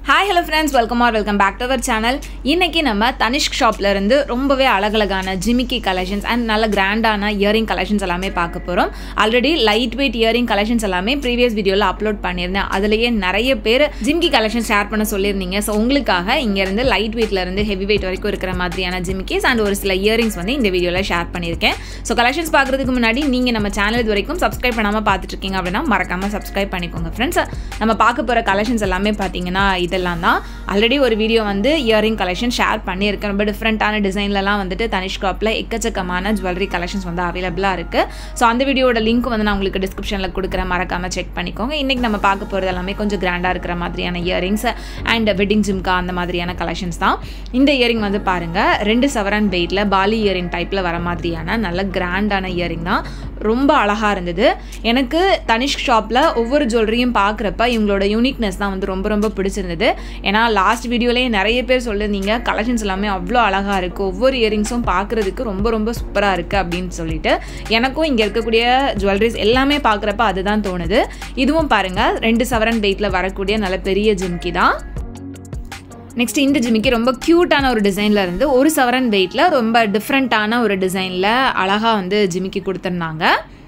Hi hello friends, welcome back to our channel. இன்னைக்கு நம்ம Tanishq shopல இருந்து ரொம்பவே அழகழகான Jimikki collections and நல்ல கிராண்டான earring collections எல்லாமே பார்க்க போறோம். Already light weight earring collections எல்லாமே previous வீடியோல அப்லோட் பண்ணிருந்தேன். அதுலயே நிறைய பேர் Jimikki collections ஷேர் பண்ண சொல்லிருந்தீங்க. சோ உங்களுக்காக இங்க இருந்து லைட் weightல இருந்து heavy weight வரைக்கும் இருக்கிற மாதிரியான Jimikkis and ஒரு சில earrings வந்து இந்த வீடியோல ஷேர் பண்ணிருக்கேன். சோ collections பார்க்கிறதுக்கு முன்னாடி நீங்க நம்ம சேனல் இது வரைக்கும் subscribe பண்ணாம பார்த்துட்டு இருக்கீங்க அப்படினா மறக்காம subscribe பண்ணிக்கோங்க friends. நம்ம பார்க்க போற collections எல்லாமே பாத்தீங்கன்னா இதெல்லாம் தான். ஆல்ரெடி ஒரு வீடியோ வந்து இயரிங் கலெக்ஷன் ஷேர் பண்ணியிருக்கேன். ரொம்ப டிஃப்ரெண்டான டிசைன்லலாம் வந்துட்டு தனிஷ்க் ஷாப்ல எக்கச்சக்கமான ஜுவல்லரி கலெக்ஷன்ஸ் வந்து அவைலபிளா இருக்கு. ஸோ அந்த வீடியோட லிங்க் வந்து நான் உங்களுக்கு டிஸ்கிரிப்ஷன்ல கொடுக்குறேன், மறக்காம செக் பண்ணிக்கோங்க. இன்னைக்கு நம்ம பார்க்க போறது எல்லாமே கொஞ்சம் கிராண்டா இருக்கிற மாதிரியான இயரிங்ஸ் அண்ட் வெட்டிங் ஜிம்கா அந்த மாதிரியான கலெக்ஷன்ஸ் தான். இந்த இயரிங் வந்து பாருங்க 2 சவரன் வெயிட்ல பாலி இயரிங் டைப்ல வர மாதிரியான நல்ல கிராண்டான இயரிங் தான். ரொம்ப அழகா இருந்தது. எனக்கு தனிஷ்க் ஷாப்ல ஒவ்வொரு ஜுவல்லரியும் பார்க்குறப்ப இவங்களோட யூனிக்னஸ் தான் வந்து ரொம்ப ரொம்ப பிடிச்சிருந்தது. ஏன்னா லாஸ்ட் வீடியோலேயே நிறைய பேர் சொல்லியிருந்தீங்க கலெக்ஷன்ஸ் எல்லாமே அவ்வளோ அழகாக இருக்குது, ஒவ்வொரு இயரிங்ஸும் பார்க்குறதுக்கு ரொம்ப ரொம்ப சூப்பராக இருக்குது அப்படின்னு சொல்லிட்டு எனக்கும் இங்கே இருக்கக்கூடிய ஜுவல்லரிஸ் எல்லாமே பார்க்குறப்ப அதுதான் தோணுது. இதுவும் பாருங்கள் 2 சவரன் வெயிட்டில் வரக்கூடிய நல்ல பெரிய ஜிமிக்கி தான். நெக்ஸ்ட் இந்த ஜிமிக்கி ரொம்ப க்யூட்டான ஒரு டிசைனில் இருந்து 1 சவரன் வெயிட்டில் ரொம்ப டிஃப்ரெண்ட்டான ஒரு டிசைனில் அழகாக வந்து ஜிமிக்கி கொடுத்துருந்தாங்க.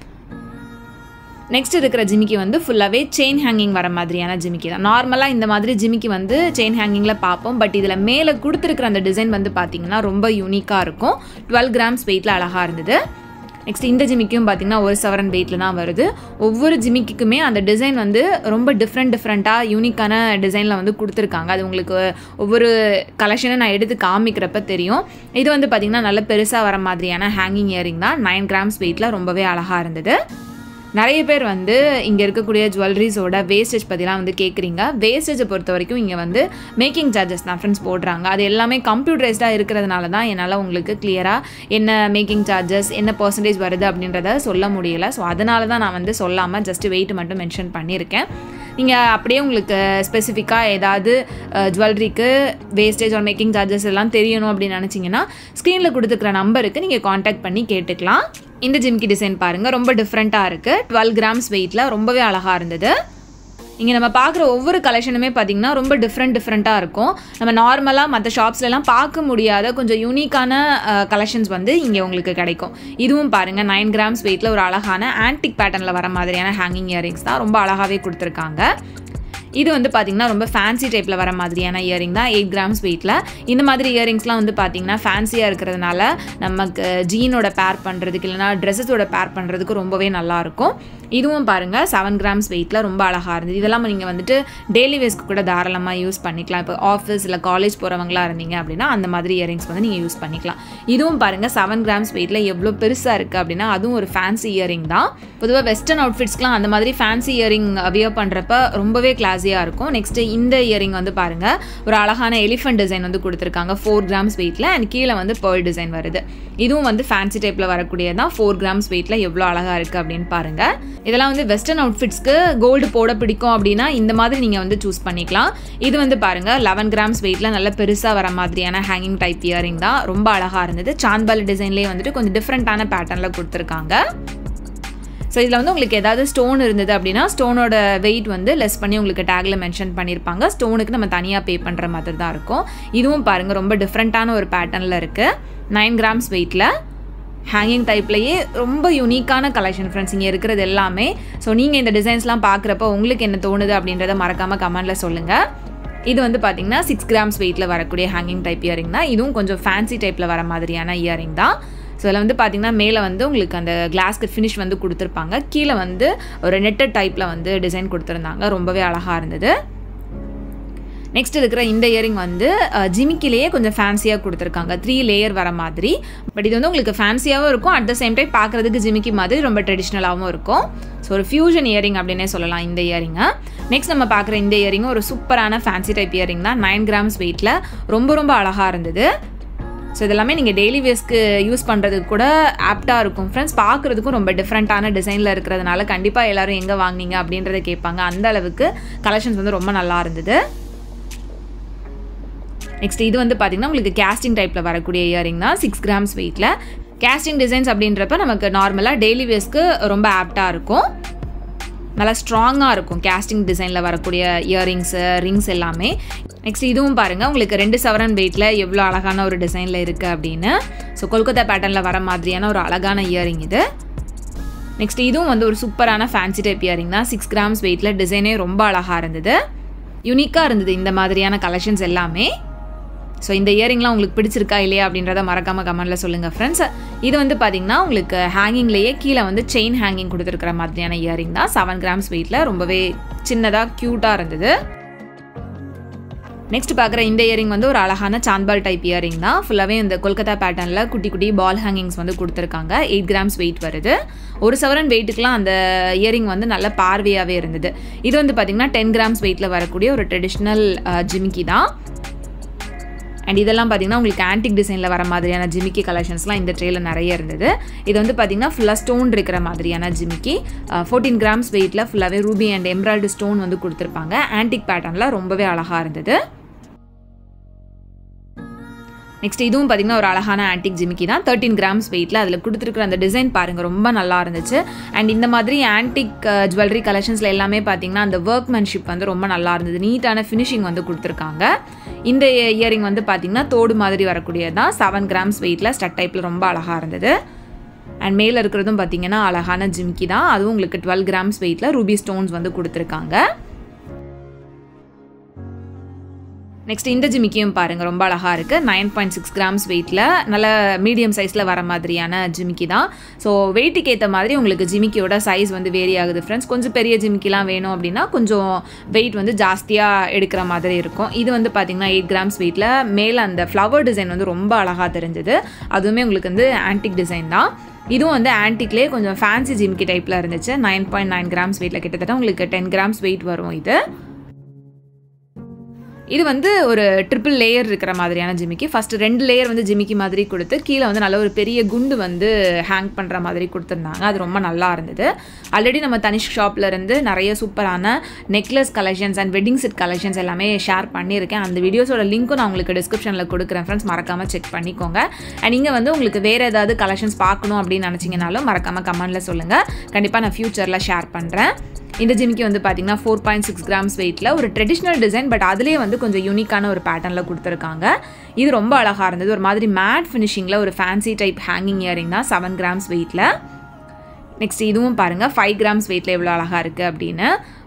நெக்ஸ்ட் இருக்கிற ஜிமிக்கி வந்து ஃபுல்லாகவே செயின் ஹேங்கிங் வர மாதிரியான ஜிமிக்கி தான். நார்மலாக இந்த மாதிரி ஜிமிக்கி வந்து செயின் ஹேங்கிங்கில் பார்ப்போம். பட் இதில் மேலே கொடுத்துருக்கிற அந்த டிசைன் வந்து பார்த்திங்கன்னா ரொம்ப யூனிக்காக இருக்கும். 12 கிராம்ஸ் வெயிட்டில் அழகாக இருந்தது. நெக்ஸ்ட் இந்த ஜிமிக்கியும் பார்த்திங்கன்னா 1 சவரன் வெயிட்டில் தான் வருது. ஒவ்வொரு ஜிமிக்கிக்குமே அந்த டிசைன் வந்து ரொம்ப டிஃப்ரெண்ட்டாக யூனிக்கான டிசைனில் வந்து கொடுத்துருக்காங்க. அது உங்களுக்கு ஒவ்வொரு கலெக்ஷனை நான் எடுத்து காமிக்கிறப்ப தெரியும். இது வந்து பார்த்திங்கன்னா நல்ல பெருசாக வர மாதிரியான ஹேங்கிங் இயரிங் தான். 9 கிராம்ஸ் வெயிட்டில் ரொம்பவே அழகாக இருந்தது. நிறைய பேர் வந்து இங்கே இருக்கக்கூடிய ஜுவல்லரிஸோட வேஸ்டேஜ் பற்றிலாம் வந்து கேட்குறீங்க. வேஸ்டேஜை பொறுத்த வரைக்கும் இங்கே வந்து மேக்கிங் சார்ஜஸ் தான் ஃப்ரெண்ட்ஸ் போடுறாங்க. அது எல்லாமே கம்ப்யூட்டரைஸ்டாக இருக்கிறதுனால தான் என்னால் உங்களுக்கு கிளியராக என்ன மேக்கிங் சார்ஜஸ் என்ன பர்சன்டேஜ் வருது அப்படின்றத சொல்ல முடியலை. ஸோ அதனால தான் நான் வந்து சொல்லாமல் ஜஸ்ட் வெயிட் மட்டும் மென்ஷன் பண்ணியிருக்கேன். நீங்கள் அப்படியே உங்களுக்கு ஸ்பெசிஃபிக்காக ஏதாவது ஜுவல்லரிக்கு வேஸ்டேஜ் ஒரு மேக்கிங் சார்ஜஸ் எல்லாம் தெரியணும் அப்படின்னு நினச்சிங்கன்னா ஸ்க்ரீனில் கொடுத்துருக்குற நம்பருக்கு நீங்கள் காண்டாக்ட் பண்ணி கேட்டுக்கலாம். இந்த ஜிமிக்கி டிசைன் பாருங்கள் ரொம்ப டிஃப்ரெண்ட்டாக இருக்குது. 12 கிராம்ஸ் வெயிட்டில் ரொம்பவே அழகாக இருந்தது. இங்கே நம்ம பார்க்குற ஒவ்வொரு கலெக்ஷனுமே பார்த்திங்கன்னா ரொம்ப டிஃப்ரெண்ட்டாக இருக்கும். நம்ம நார்மலாக மற்ற ஷாப்ஸ்லாம் பார்க்க முடியாத கொஞ்சம் யூனிக்கான கலெக்ஷன்ஸ் வந்து இங்கே உங்களுக்கு கிடைக்கும். இதுவும் பாருங்கள் 9 கிராம்ஸ் வெயிட்டில் ஒரு அழகான ஆன்டிக் பேட்டர்னில் வர மாதிரியான ஹேங்கிங் இயரிங்ஸ் தான். ரொம்ப அழகாகவே கொடுத்துருக்காங்க. இது வந்து பார்த்திங்கன்னா ரொம்ப ஃபேன்சி டைப்பில் வர மாதிரியான இயரிங் தான். 8 கிராம்ஸ் வெயிட்டில் இந்த மாதிரி இயரிங்ஸ்லாம் வந்து பார்த்திங்கன்னா ஃபேன்சியாக இருக்கிறதுனால நமக்கு ஜீனோட பேர் பண்ணுறதுக்கு இல்லைனா ட்ரெஸ்ஸஸோட பேர் பண்ணுறதுக்கு ரொம்பவே நல்லாயிருக்கும். இதுவும் பாருங்கள் 7 கிராம்ஸ் வெயிட்டில் ரொம்ப அழகாக இருந்தது. இதெல்லாம் நீங்கள் வந்துட்டு டெய்லி வேஸ்க்கு கூட தாராளமாக யூஸ் பண்ணிக்கலாம். இப்போ ஆஃபீஸ் இல்லை காலேஜ் போகிறவங்களா இருந்தீங்க அப்படின்னா அந்த மாதிரி இயரிங்ஸ் வந்து நீங்கள் யூஸ் பண்ணிக்கலாம். இதுவும் பாருங்கள் 7 கிராம்ஸ் வெயிட்டில் எவ்வளோ பெருசாக இருக்குது அப்படின்னா அதுவும் ஒரு ஃபேன்சி இயரிங் தான். பொதுவாக வெஸ்டர்ன் அவுட்ஃபிட்ஸ்க்குலாம் அந்த மாதிரி ஃபேன்சி இயரிங் வியர் பண்ணுறப்ப ரொம்பவே கிளாஸியாக இருக்கும். நெக்ஸ்ட் இந்த இயரிங் வந்து பாருங்கள் ஒரு அழகான எலிஃபென்ட் டிசைன் வந்து கொடுத்துருக்காங்க 4 கிராம்ஸ் வெயிட்டில் அண்ட் கீழே வந்து பேர்ல் டிசைன் வருது. இதுவும் வந்து ஃபேன்சி டைப்பில் வரக்கூடியதான். 4 கிராம்ஸ் வெயிட்டில் எவ்வளோ அழகாக இருக்குது அப்படின்னு பாருங்கள். இதெல்லாம் வந்து வெஸ்டர்ன் அவுட்ஃபிட்ஸ்க்கு கோல்டு போட பிடிக்கும் அப்படின்னா இந்த மாதிரி நீங்கள் வந்து சூஸ் பண்ணிக்கலாம். இது வந்து பாருங்கள் 11 கிராம்ஸ் வெயிட்டில் நல்ல பெருசாக வர மாதிரியான ஹேங்கிங் டைப் இயரிங் தான். ரொம்ப அழகாக இருந்தது. சாந்த்பால் டிசைன்லேயே வந்துட்டு கொஞ்சம் டிஃப்ரெண்ட்டான பேட்டர்னில் கொடுத்துருக்காங்க. ஸோ இதில் வந்து உங்களுக்கு ஏதாவது ஸ்டோன் இருந்தது அப்படின்னா ஸ்டோனோட வெயிட் வந்து லெஸ் பண்ணி உங்களுக்கு டேக்கில் மென்ஷன் பண்ணியிருப்பாங்க. ஸ்டோனுக்கு நம்ம தனியாக பே பண்ணுற மாதிரி தான் இருக்கும். இதுவும் பாருங்கள் ரொம்ப டிஃப்ரெண்ட்டான ஒரு பேட்டர்னில் இருக்குது. 9 கிராம்ஸ் வெயிட்டில் ஹேங்கிங் டைப்லேயே ரொம்ப யூனிக்கான கலெக்ஷன் ஃப்ரெண்ட்ஸ் இங்கே இருக்கிறது எல்லாமே. ஸோ நீங்கள் இந்த டிசைன்ஸ்லாம் பார்க்குறப்ப உங்களுக்கு என்ன தோணுது அப்படின்றத மறக்காமல் கமெண்டில் சொல்லுங்கள். இது வந்து பார்த்திங்கன்னா 6 கிராம்ஸ் வெயிட்டில் வரக்கூடிய ஹேங்கிங் டைப் இயரிங் தான். இதுவும் கொஞ்சம் ஃபேன்சி டைப்பில் வர மாதிரியான இயரிங் தான். ஸோ இதில் வந்து பார்த்திங்கன்னா மேலே வந்து உங்களுக்கு அந்த கிளாஸ்க்கு ஃபினிஷ் வந்து கொடுத்துருப்பாங்க. கீழே வந்து ஒரு நெட்டட் டைப்பில் வந்து டிசைன் கொடுத்துருந்தாங்க. ரொம்பவே அழகாக இருந்தது. நெக்ஸ்ட் இருக்கிற இந்த இயரிங் வந்து ஜிமிக்கிலேயே கொஞ்சம் ஃபேன்சியாக கொடுத்துருக்காங்க. 3 லேயர் வர மாதிரி. பட் இது வந்து உங்களுக்கு ஃபேன்சியாகவும் இருக்கும், அட் த சேம் டைம் பார்க்குறதுக்கு ஜிமிக்கி மாதிரி ரொம்ப ட்ரெடிஷ்னலாகவும் இருக்கும். ஸோ ஒரு ஃபியூஷன் இயரிங் அப்படின்னே சொல்லலாம் இந்த இயரிங்கை. நெக்ஸ்ட் நம்ம பார்க்குற இந்த இயரிங் ஒரு சூப்பரான ஃபேன்சி டைப் இயரிங் தான். 9 கிராம்ஸ் வெயிட்டில் ரொம்ப ரொம்ப அழகாக இருந்தது. ஸோ இதெல்லாமே நீங்கள் டெய்லி வேஸ்க்கு யூஸ் பண்ணுறதுக்கு கூட ஆப்டாக இருக்கும் ஃப்ரெண்ட்ஸ். பார்க்குறதுக்கும் ரொம்ப டிஃப்ரெண்ட்டான டிசைனில் இருக்கிறதுனால கண்டிப்பாக எல்லோரும் எங்கே வாங்கினீங்க அப்படின்றத கேட்பாங்க. அந்த அளவுக்கு கலெக்ஷன்ஸ் வந்து ரொம்ப நல்லா இருந்தது. நெக்ஸ்ட் இது வந்து பார்த்திங்கன்னா உங்களுக்கு கேஸ்டிங் டைப்பில் வரக்கூடிய இயரிங் தான். 6 கிராம்ஸ் வெயிட்டில் கேஸ்டிங் டிசைன்ஸ் அப்படின்றப்ப நமக்கு நார்மலாக டெய்லி வேஸ்க்கு ரொம்ப ஆப்டாக இருக்கும். நல்லா ஸ்ட்ராங்காக இருக்கும் கேஸ்டிங் டிசைனில் வரக்கூடிய இயரிங்ஸு ரிங்ஸ் எல்லாமே. நெக்ஸ்ட் இதுவும் பாருங்கள் உங்களுக்கு 2 சவரன் வெயிட்டில் எவ்வளோ அழகான ஒரு டிசைனில் இருக்குது அப்படின்னு. ஸோ கொல்கத்தா பேட்டர்னில் வர மாதிரியான ஒரு அழகான இயரிங் இது. நெக்ஸ்ட் இதுவும் வந்து ஒரு சூப்பரான ஃபேன்சி டைப் இயரிங் தான். 6 கிராம்ஸ் வெயிட்டில் டிசைனே ரொம்ப அழகாக இருந்தது, யூனிக்காக இருந்தது இந்த மாதிரியான கலெக்ஷன்ஸ் எல்லாமே. ஸோ இந்த இயரிங்லாம் உங்களுக்கு பிடிச்சிருக்கா இல்லையா அப்படின்றத மறக்காமல் கமெண்ட்டில் சொல்லுங்கள் ஃப்ரெண்ட்ஸ். இது வந்து பார்த்திங்கன்னா உங்களுக்கு ஹேங்கிங்லேயே கீழே வந்து செயின் ஹேங்கிங் கொடுத்துருக்கிற மாதிரியான இயரிங் தான். 7 கிராம்ஸ் வெயிட்டில் ரொம்பவே சின்னதாக க்யூட்டாக இருந்தது. நெக்ஸ்ட் பார்க்குற இந்த இயரிங் வந்து ஒரு அழகான சாந்த்பால் டைப் இயரிங் தான். ஃபுல்லாகவே இந்த கொல்கத்தா பேட்டர்னில் குட்டி குட்டி பால் ஹேங்கிங்ஸ் வந்து கொடுத்துருக்காங்க. 8 கிராம்ஸ் வெயிட் வருது. 1 சவரன் வெயிட்டுக்கெலாம் அந்த இயரிங் வந்து நல்ல பார்வையாகவே இருந்தது. இது வந்து பார்த்திங்கன்னா 10 கிராம்ஸ் வெயிட்டில் வரக்கூடிய ஒரு ட்ரெடிஷ்னல் ஜிமிக்கி தான். அண்ட் இதெல்லாம் பார்த்திங்கன்னா உங்களுக்கு ஆன்டிக் டிசைனில் வர மாதிரியான ஜிமிக்கி கலெக்ஷன்ஸ்லாம் இந்த ட்ரேயில் நிறைய இருந்தது. இது வந்து பார்த்திங்கன்னா ஃபுல்லாக ஸ்டோன் இருக்கிற மாதிரியான ஜிமிக்கி. 14 கிராம்ஸ் வெயிட்டில் ஃபுல்லாகவே ரூபி அண்ட் எம்ப்ராய்டு ஸ்டோன் வந்து கொடுத்துருப்பாங்க. ஆன்டிக் பேட்டர்னில் ரொம்பவே அழகாக இருந்தது. நெக்ஸ்ட் இதுவும் பார்த்திங்கன்னா ஒரு அழகான ஆன்டிக் ஜிமிக்கி தான். 13 கிராம்ஸ் வெயிட்டில் அதில் கொடுத்துருக்குற அந்த டிசைன் பாருங்கள் ரொம்ப நல்லா இருந்துச்சு. அண்ட் இந்த மாதிரி ஆன்டிக் ஜுவல்லரி கலெக்ஷன்ஸில் எல்லாமே பார்த்திங்கன்னா அந்த ஒர்க்மேன்ஷிப் வந்து ரொம்ப நல்லா இருந்தது. நீட்டான ஃபினிஷிங் வந்து கொடுத்துருக்காங்க. இந்த இயரிங் வந்து பார்த்திங்கன்னா தோடு மாதிரி வரக்கூடியது தான். 7 கிராம்ஸ் வெயிட்டில் ஸ்டட் டைப்பில் ரொம்ப அழகாக இருந்தது. அண்ட் மேலே இருக்கிறதும் பார்த்திங்கன்னா அழகான ஜிமிக்கி தான். அதுவும் உங்களுக்கு 12 கிராம்ஸ் வெயிட்டில் ரூபி ஸ்டோன்ஸ் வந்து கொடுத்துருக்காங்க. நெக்ஸ்ட் இந்த ஜிமிக்கியும் பாருங்கள் ரொம்ப அழகாக இருக்குது. 9.6 கிராம்ஸ் வெயிட்டில் நல்ல மீடியம் சைஸில் வர மாதிரியான ஜிமிக்கி தான். ஸோ வெயிட்டுக்கு ஏற்ற மாதிரி உங்களுக்கு ஜிமிக்கியோட சைஸ் வந்து வேரி ஆகுது ஃப்ரெண்ட்ஸ். கொஞ்சம் பெரிய ஜிமிக்கிலாம் வேணும் அப்படின்னா கொஞ்சம் வெயிட் வந்து ஜாஸ்தியாக எடுக்கிற மாதிரி இருக்கும். இது வந்து பார்த்திங்கன்னா 8 கிராம்ஸ் வெயிட்டில் மேலே அந்த ஃப்ளவர் டிசைன் வந்து ரொம்ப அழகாக தெரிஞ்சது. அதுவுமே உங்களுக்கு வந்து ஆன்டிக் டிசைன் தான். இதுவும் வந்து ஆன்டிக்லேயே கொஞ்சம் ஃபேன்சி ஜிமிக்கி டைப்பில் இருந்துச்சு. 9.9 கிராம்ஸ் வெயிட்டில் கிட்டத்தட்ட உங்களுக்கு 10 கிராம்ஸ் வெயிட் வரும் இது. இது வந்து ஒரு ட்ரிபிள் லேயர் இருக்கிற மாதிரியான ஜிமிக்கி. ஃபஸ்ட்டு 2 லேயர் வந்து ஜிமிக்கி மாதிரி கொடுத்து கீழே வந்து நல்ல ஒரு பெரிய குண்டு வந்து ஹேங் பண்ணுற மாதிரி கொடுத்துருந்தாங்க. அது ரொம்ப நல்லா இருந்தது. ஆல்ரெடி நம்ம தனிஷ்க் ஷாப்பில் இருந்து நிறைய சூப்பரான necklace collections and wedding set collections எல்லாமே ஷேர் பண்ணியிருக்கேன். அந்த வீடியோஸோட லிங்க்கும் நான் உங்களுக்கு டிஸ்கிரிப்ஷனில் கொடுக்குறேன் ஃப்ரெண்ட்ஸ், மறக்காமல் செக் பண்ணிக்கோங்க. அண்ட் இங்கே வந்து உங்களுக்கு வேறு ஏதாவது கலெக்ஷன்ஸ் பார்க்கணும் அப்படின்னு நினச்சிங்கனாலும் மறக்காமல் கமெண்ட்டில் சொல்லுங்கள். கண்டிப்பாக நான் ஃப்யூச்சரில் ஷேர் பண்ணுறேன். இந்த ஜிமிக்கி வந்து பார்த்திங்கன்னா 4.6 கிராம்ஸ் வெயிட்டில் ஒரு ட்ரெடிஷ்னல் டிசைன், பட் அதுலேயே வந்து கொஞ்சம் யூனிக்கான ஒரு பேட்டர்னில் கொடுத்துருக்காங்க. இது ரொம்ப அழகாக இருந்தது. ஒரு மாதிரி மேட் ஃபினிஷிங்கில் ஒரு ஃபேன்சி டைப் ஹேங்கிங் இயரிங் தான். 7 கிராம்ஸ் வெயிட்டில். நெக்ஸ்ட் இதுவும் பாருங்கள் 5 கிராம்ஸ் வெயிட்டில் எவ்வளோ அழகாக இருக்குது அப்படின்னு.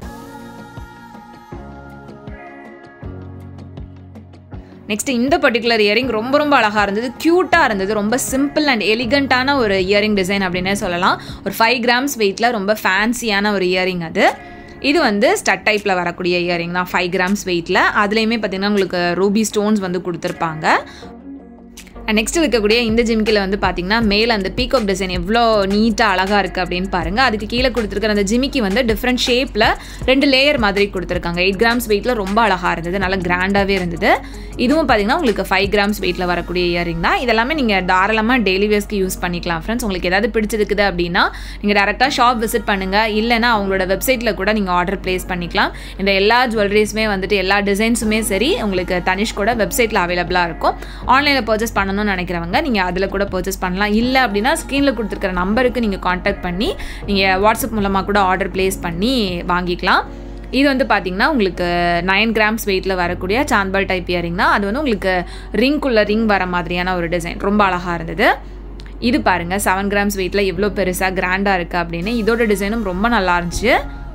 நெக்ஸ்ட் இந்த பர்டிகுலர் இயரிங் ரொம்ப ரொம்ப அழகாக இருந்தது, க்யூட்டாக இருந்தது. ரொம்ப சிம்பிள் அண்ட் எலிகண்ட்டான ஒரு இயரிங் டிசைன் அப்படின்னே சொல்லலாம். ஒரு 5 கிராம்ஸ் வெயிட்டில் ரொம்ப ஃபேன்சியான ஒரு இயரிங் அது. இது வந்து ஸ்டட் டைப்பில் வரக்கூடிய இயரிங் தான். 5 கிராம்ஸ் வெயிட்டில். அதுலேயுமே பார்த்திங்கன்னா உங்களுக்கு ரூபி ஸ்டோன்ஸ் வந்து கொடுத்துருப்பாங்க. நெக்ஸ்ட் இருக்கக்கூடிய இந்த ஜிமிக்கில் வந்து பார்த்திங்கன்னா மேலே அந்த பீகாக் டிசைன் எவ்வளோ நீட்டாக அழகாக இருக்குது அப்படின்னு பாருங்கள். அதுக்கு கீழே கொடுத்துருக்கிற அந்த ஜிமிக்கி வந்து டிஃப்ரெண்ட் ஷேப்பில் 2 லேயர் மாதிரி கொடுத்துருக்காங்க. 8 கிராம்ஸ் வெயிட்டில் ரொம்ப அழகாக இருந்தது, நல்லா கிராண்டாகவே இருந்தது. இதுவும் பார்த்திங்கன்னா உங்களுக்கு 5 கிராம்ஸ் வெயிட்டில் வரக்கூடிய இயரிங் தான். இதெல்லாமே நீங்கள் தாராளமாக டெய்லி வேஸ்க்கு யூஸ் பண்ணிக்கலாம் ஃப்ரெண்ட்ஸ். உங்களுக்கு ஏதாவது பிடிச்சிருக்குது அப்படின்னா நீங்கள் டேரெக்டாக ஷாப் விசிட் பண்ணுங்கள், இல்லைனா அவங்களோட வெப்சைட்டில் கூட நீங்கள் ஆர்டர் ப்ளேஸ் பண்ணிக்கலாம். இந்த எல்லா ஜுவல்லரிஸுமே வந்துட்டு எல்லா டிசைன்ஸுமே சரி உங்களுக்கு தனிஷ்கோட வெப்சைட்டில் அவைலபிளாக இருக்கும். ஆன்லைனில் பர்ச்சேஸ் பண்ணணும்னு நினைக்கிறவங்க நீங்கள் அதில் கூட பர்ச்சேஸ் பண்ணலாம். இல்லை அப்படின்னா ஸ்க்ரீனில் கொடுத்துருக்கிற நம்பருக்கு நீங்கள் காண்டாக்ட் பண்ணி நீங்கள் வாட்ஸ்அப் மூலமாக கூட ஆர்டர் ப்ளேஸ் பண்ணி வாங்கிக்கலாம். இது வந்து பார்த்திங்கன்னா உங்களுக்கு 9 கிராம்ஸ் வெயிட்டில் வரக்கூடிய சாந்த்பால் டைப் இயரிங் தான். அது வந்து உங்களுக்கு ரிங்குள்ள ரிங் வர மாதிரியான ஒரு டிசைன் ரொம்ப அழகாக இருந்தது. இது பாருங்கள் 7 கிராம்ஸ் வெயிட்டில் எவ்வளோ பெருசாக கிராண்டாக இருக்குது அப்படின்னு. இதோட டிசைனும் ரொம்ப நல்லா இருந்துச்சு.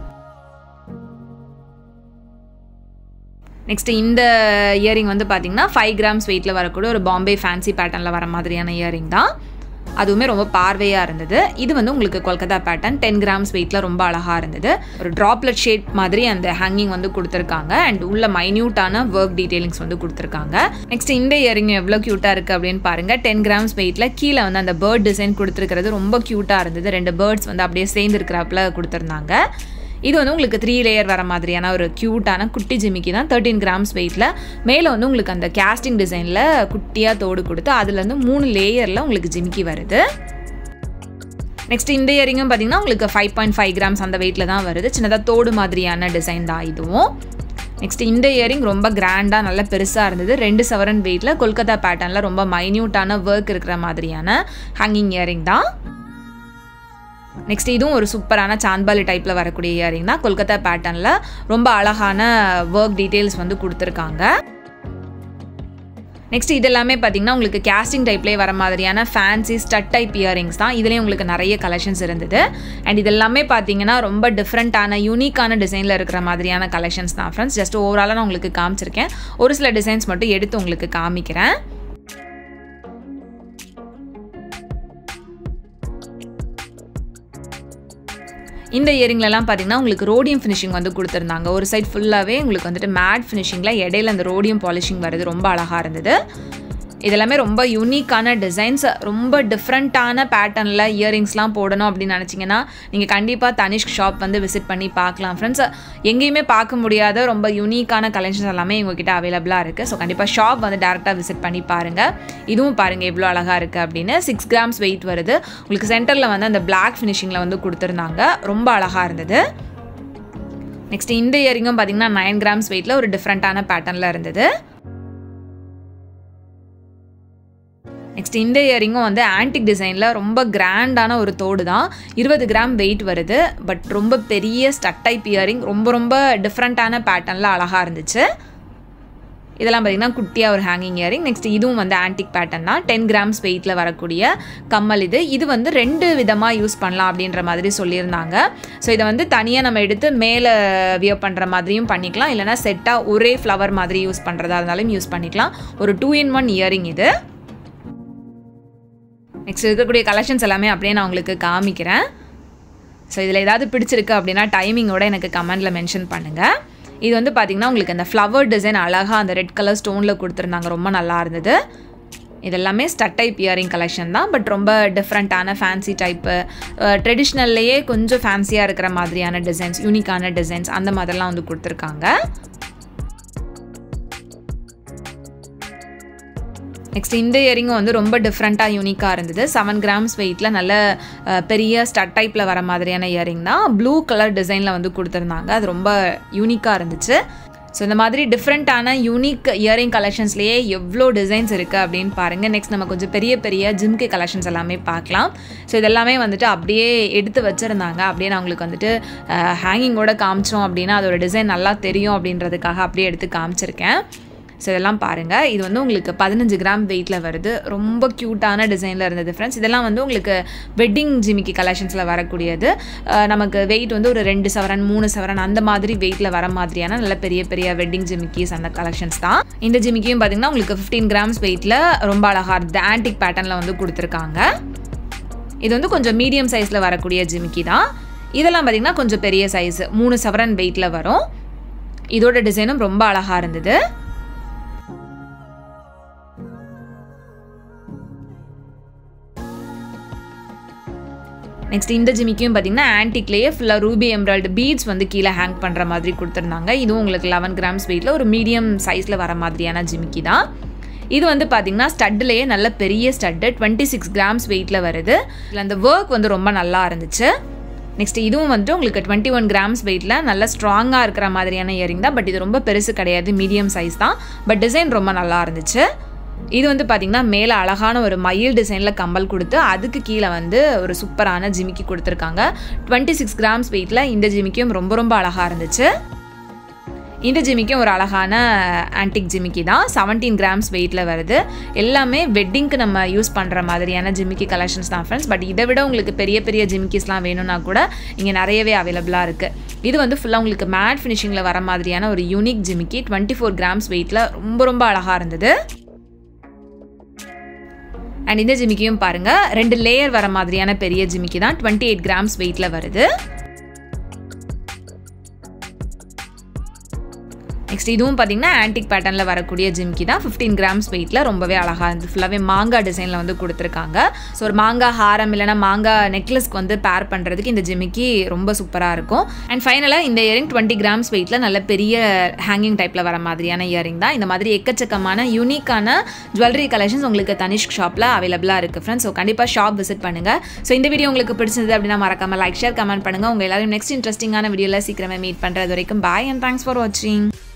நெக்ஸ்ட் இந்த இயரிங் வந்து பார்த்திங்கன்னா 5 கிராம்ஸ் வெயிட்டில் வரக்கூடிய ஒரு பாம்பே ஃபேன்சி பேட்டர்னில் வர மாதிரியான இயரிங் தான். அதுவுமே ரொம்ப பார்வையாக இருந்தது. இது வந்து உங்களுக்கு கொல்கத்தா பேட்டர்ன் 10 கிராம்ஸ் வெயிட்டில் ரொம்ப அழகாக இருந்தது. ஒரு ட்ராப்லெட் ஷேப் மாதிரி அந்த ஹேங்கிங் வந்து கொடுத்துருக்காங்க. அண்ட் உள்ள மைன்யூட்டான ஒர்க் டீட்டெயிலிங்ஸ் வந்து கொடுத்துருக்காங்க. நெக்ஸ்ட் இந்த இயரிங் எவ்வளோ க்யூட்டாக இருக்குது அப்படின்னு பாருங்கள். 10 கிராம்ஸ் வெயிட்டில் கீழே வந்து அந்த பேர்ட் டிசைன் கொடுத்துருக்கிறது ரொம்ப க்யூட்டாக இருந்தது. 2 பேர்ட்ஸ் வந்து அப்படியே சேர்ந்துருக்கிறாப்புல கொடுத்துருந்தாங்க. இது வந்து உங்களுக்கு 3 லேயர் வர மாதிரியான ஒரு க்யூட்டான குட்டி ஜிமிக்கி தான். 13 கிராம்ஸ் வெயிட்டில். மேலே வந்து உங்களுக்கு அந்த கேஸ்டிங் டிசைனில் குட்டியாக தோடு கொடுத்து அதுலேருந்து 3 லேயரில் உங்களுக்கு ஜிமிக்கி வருது. நெக்ஸ்ட் இந்த இயரிங்கும் பார்த்திங்கன்னா உங்களுக்கு 5.5 கிராம்ஸ் அந்த வெயிட்டில் தான் வருது. சின்னதாக தோடு மாதிரியான டிசைன் தான் இதுவும். நெக்ஸ்ட் இந்த இயரிங் ரொம்ப கிராண்டாக நல்ல பெருசாக இருந்தது. 2 சவரன் வெயிட்டில் கொல்கத்தா பேட்டர்னில் ரொம்ப மைன்யூட்டான ஒர்க் இருக்கிற மாதிரியான ஹேங்கிங் இயரிங் தான். நெக்ஸ்ட் இதுவும் ஒரு சூப்பரான சாந்த்பாலி டைப்பில் வரக்கூடிய இயரிங் தான். கொல்கத்தா பேட்டர்னில் ரொம்ப அழகான ஒர்க் டீட்டெயில்ஸ் வந்து கொடுத்துருக்காங்க. நெக்ஸ்ட் இது எல்லாமே பார்த்தீங்கன்னா உங்களுக்கு கேஸ்டிங் டைப்லேயே வர மாதிரியான ஃபேன்சி ஸ்டட் டைப் இயரிங்ஸ் தான். இதுலேயும் உங்களுக்கு நிறைய கலெக்ஷன்ஸ் இருந்தது. அண்ட் இது எல்லாமே பார்த்தீங்கன்னா ரொம்ப டிஃப்ரெண்ட்டான யூனிக்கான டிசைனில் இருக்கிற மாதிரியான கலெக்ஷன்ஸ் தான் ஃப்ரெண்ட்ஸ். ஜஸ்ட் ஓவராலாக நான் உங்களுக்கு காமிச்சிருக்கேன். ஒரு சில டிசைன்ஸ் மட்டும் எடுத்து உங்களுக்கு காமிக்கிறேன். இந்த இயரிங்லலாம் பார்த்தீங்கன்னா உங்களுக்கு ரோடியம் ஃபினிஷிங் வந்து கொடுத்துருந்தாங்க. ஒரு சைட் ஃபுல்லாகவே உங்களுக்கு வந்துட்டு மேட் ஃபினிஷிங்கில் இடையில அந்த ரோடியம் பாலிஷிங் வருது. ரொம்ப அழகாக இருந்தது. இதெல்லாமே ரொம்ப யூனிக்கான டிசைன்ஸ், ரொம்ப டிஃப்ரெண்ட்டான பேட்டர்னில் இயரிங்ஸ்லாம் போடணும் அப்படின்னு நினச்சிங்கன்னா நீங்கள் கண்டிப்பாக தனிஷ்க் ஷாப் வந்து விசிட் பண்ணி பார்க்கலாம் ஃப்ரெண்ட்ஸ். எங்கேயுமே பார்க்க முடியாத ரொம்ப யூனிக்கான கலெக்ஷன்ஸ் எல்லாமே எங்ககிட்ட அவைலபிளாக இருக்குது. ஸோ கண்டிப்பாக ஷாப் வந்து டேரெக்டாக விசிட் பண்ணி பாருங்கள். இதுவும் பாருங்கள் எவ்வளோ அழகாக இருக்குது அப்படின்னு. 6 கிராம்ஸ் வெயிட் வருது. உங்களுக்கு சென்டரில் வந்து அந்த பிளாக் ஃபினிஷிங்கில் வந்து கொடுத்துருந்தாங்க. ரொம்ப அழகாக இருந்தது. நெக்ஸ்ட் இந்த இயரிங்கும் பார்த்தீங்கன்னா 9 கிராம்ஸ் வெயிட்டில் ஒரு டிஃப்ரெண்ட்டான பேட்டர்னில் இருந்தது. நெக்ஸ்ட் இந்த இயரிங்கும் வந்து ஆன்டிக் டிசைனில் ரொம்ப கிராண்டான ஒரு தோடு தான். 20 கிராம் வெயிட் வருது. பட் ரொம்ப பெரிய ஸ்டட் டைப் இயரிங், ரொம்ப டிஃப்ரெண்ட்டான பேட்டர்னில் அழகாக இருந்துச்சு. இதெல்லாம் பார்த்திங்கன்னா குட்டியாக ஒரு ஹேங்கிங் இயரிங். நெக்ஸ்ட் இதுவும் வந்து ஆன்டிக் பேட்டர்ன் தான். 10 கிராம்ஸ் வெயிட்டில் வரக்கூடிய கம்மல் இது வந்து 2 விதமாக யூஸ் பண்ணலாம் அப்படின்ற மாதிரி சொல்லியிருந்தாங்க. ஸோ இதை வந்து தனியாக நம்ம எடுத்து மேலே வியர் பண்ணுற மாதிரியும் பண்ணிக்கலாம், இல்லைனா செட்டாக ஒரே ஃப்ளவர் மாதிரி யூஸ் பண்ணுறதா இருந்தாலும் யூஸ் பண்ணிக்கலாம். ஒரு 2-in-1 இயரிங் இது. நெக்ஸ்ட் இருக்கக்கூடிய கலெக்ஷன்ஸ் எல்லாமே அப்படியே நான் உங்களுக்கு காமிக்கிறேன். ஸோ இதில் ஏதாவது பிடிச்சிருக்கு அப்படின்னா டைமிங்கோட எனக்கு கமெண்டில் மென்ஷன் பண்ணுங்கள். இது வந்து பார்த்திங்கன்னா உங்களுக்கு அந்த ஃப்ளவர் டிசைன் அழகாக அந்த ரெட் கலர் ஸ்டோனில் கொடுத்துருந்தாங்க. ரொம்ப நல்லா இருந்தது. இதெல்லாமே ஸ்டட் டைப் இயரிங் கலெக்ஷன் தான். பட் ரொம்ப டிஃப்ரெண்ட்டான ஃபேன்சி டைப்பு, ட்ரெடிஷ்னல்லையே கொஞ்சம் ஃபேன்சியாக இருக்கிற மாதிரியான டிசைன்ஸ், யூனிக்கான டிசைன்ஸ் அந்த மாதிரிலாம் வந்து கொடுத்துருக்காங்க. நெக்ஸ்ட் இந்த இயரிங்கும் வந்து ரொம்ப டிஃப்ரெண்ட்டாக யூனிக்காக இருந்தது. 7 கிராம்ஸ் வெயிட்டில் நல்ல பெரிய ஸ்டட் டைப்பில் வர மாதிரியான இயரிங் தான். ப்ளூ கலர் டிசைனில் வந்து கொடுத்துருந்தாங்க. அது ரொம்ப யூனிக்காக இருந்துச்சு. ஸோ இந்த மாதிரி டிஃப்ரெண்ட்டான யூனிக் இயரிங் கலெக்ஷன்ஸ்லேயே எவ்வளோ டிசைன்ஸ் இருக்குது அப்படின்னு பாருங்கள். நெக்ஸ்ட் நம்ம கொஞ்சம் பெரிய பெரிய ஜிம்கி கலெக்ஷன்ஸ் எல்லாமே பார்க்கலாம். ஸோ இதெல்லாமே வந்துட்டு அப்படியே எடுத்து வச்சுருந்தாங்க. அப்படியே நான் உங்களுக்கு வந்துட்டு ஹேங்கிங்கோட காமிச்சோம் அப்படின்னா அதோட டிசைன் நல்லா தெரியும் அப்படின்றதுக்காக அப்படியே எடுத்து காமிச்சிருக்கேன். ஸோ இதெல்லாம் பாருங்கள். இது வந்து உங்களுக்கு 15 கிராம் வெயிட்டில் வருது. ரொம்ப க்யூட்டான டிசைனில் இருந்தது ஃப்ரெண்ட்ஸ். இதெல்லாம் வந்து உங்களுக்கு வெட்டிங் ஜிமிக்கி கலெக்ஷன்ஸில் வரக்கூடியது. நமக்கு வெயிட் வந்து ஒரு 2 சவரன் 3 சவரன் அந்த மாதிரி வெயிட்டில் வர மாதிரியான நல்ல பெரிய பெரிய வெட்டிங் ஜிமிக்கிஸ் அந்த கலெக்ஷன்ஸ் தான். இந்த ஜிமிக்கியும் பார்த்திங்கன்னா உங்களுக்கு 15 கிராம்ஸ் வெயிட்டில் ரொம்ப அழகாக இருந்தது. ஆன்டிக் பேட்டர்னில் வந்து கொடுத்துருக்காங்க. இது வந்து கொஞ்சம் மீடியம் சைஸில் வரக்கூடிய ஜிமிக்கி தான். இதெல்லாம் பார்த்திங்கன்னா கொஞ்சம் பெரிய சைஸ் 3 சவரன் வெயிட்டில் வரும். இதோட டிசைனும் ரொம்ப அழகாக இருந்தது. நெக்ஸ்ட் இந்த ஜிமிக்கியும் பார்த்தீங்கன்னா ஆன்டிக்லேயே ஃபுல்லாக ரூபி எம்ராய்டு பீட்ஸ் வந்து கீழே ஹேங் பண்ணுற மாதிரி கொடுத்துருந்தாங்க. இதுவும் உங்களுக்கு 11 கிராம்ஸ் வெயிட்டில் ஒரு மீடியம் சைஸில் வர மாதிரியான ஜிமிக்கி தான். இது வந்து பார்த்திங்கன்னா ஸ்டட்லேயே நல்ல பெரிய ஸ்டட்டு 26 கிராம்ஸ் வெயிட்டில் வருது. இதில் அந்த ஒர்க் வந்து ரொம்ப நல்லா இருந்துச்சு. நெக்ஸ்ட் இதுவும் வந்துட்டு உங்களுக்கு 21 கிராம்ஸ் வெயிட்டில் நல்ல ஸ்ட்ராங்காக இருக்கிற மாதிரியான இயரிங் தான். பட் இது ரொம்ப பெருசு கிடையாது, மீடியம் சைஸ் தான். பட் டிசைன் ரொம்ப நல்லா இருந்துச்சு. இது வந்து பார்த்திங்கன்னா மேலே அழகான ஒரு மயில் டிசைனில் கம்பல் கொடுத்து அதுக்கு கீழே வந்து ஒரு சூப்பரான ஜிமிக்கி கொடுத்துருக்காங்க. 26 கிராம்ஸ் வெயிட்டில் இந்த ஜிமிக்கியும் ரொம்ப ரொம்ப அழகாக இருந்துச்சு. இந்த ஜிமிக்கும் ஒரு அழகான ஆன்டிக் ஜிமிக்கி தான். 17 கிராம்ஸ் வெயிட்டில் வருது. எல்லாமே வெட்டிங்க்கு நம்ம யூஸ் பண்ணுற மாதிரியான ஜிமிக்கி கலெக்ஷன்ஸ் தான் ஃப்ரெண்ட்ஸ். பட் இதை விட உங்களுக்கு பெரிய பெரிய ஜிமிக்கிஸ்லாம் வேணும்னா கூட இங்கே நிறையவே அவைலபிளாக இருக்குது. இது வந்து ஃபுல்லாக உங்களுக்கு மேட் ஃபினிஷிங்கில் வர மாதிரியான ஒரு யூனிக் ஜிமிக்கி. 24 கிராம்ஸ் வெயிட்டில் ரொம்ப ரொம்ப அழகாக இருந்தது. அண்ட் இந்த ஜிமிக்கியும் பாருங்கள் 2 லேயர் வர மாதிரியான பெரிய ஜிமிக்கி தான். 28 கிராம்ஸ் வெயிட்டில் வருது. நெக்ஸ்ட் இதுவும் பார்த்தீங்கன்னா ஆன்டிக் பேட்டர்னில் வரக்கூடிய ஜிமிக்கி தான். 15 கிராம்ஸ் வெயிட்டில் ரொம்பவே அழகாக இருந்து ஃபுல்லாகவே மாங்காய் டிசைனில் வந்து கொடுத்துருக்காங்க. ஸோ ஒரு மாங்காய் ஹாரம் இல்லைனா மாங்காய் நெக்லஸ்க்கு வந்து பேர் பண்ணுறதுக்கு இந்த ஜிமிக்கி ரொம்ப சூப்பராக இருக்கும். அண்ட் ஃபைனலாக இந்த இயரிங் 20 கிராம்ஸ் வெயிட்டில் நல்ல பெரிய ஹேங்கிங் டைப்பில் வர மாதிரியான இயரிங் தான். இந்த மாதிரி எக்கச்சக்கமான யூனிக்கான ஜுவல்லரி கலெக்ஷன்ஸ் உங்களுக்கு தனிஷ்க் ஷாப்பில் அவைலபிளாக இருக்குது ஃப்ரெண்ட்ஸ். ஸோ கண்டிப்பாக ஷாப் விசிட் பண்ணுங்கள். ஸோ இந்த வீடியோ உங்களுக்கு பிடிச்சிருந்தது அப்படின்னா மறக்காமல் லைக் ஷேர் கமெண்ட் பண்ணுங்கள். உங்கள் எல்லாரும் நெக்ஸ்ட் இன்ட்ரெஸ்டிங்கான வீடியோவில் சீக்கிரமே மீட் பண்ணுறது வரைக்கும் பாய் அண்ட் தேங்க்ஸ் ஃபார் வாட்சிங்.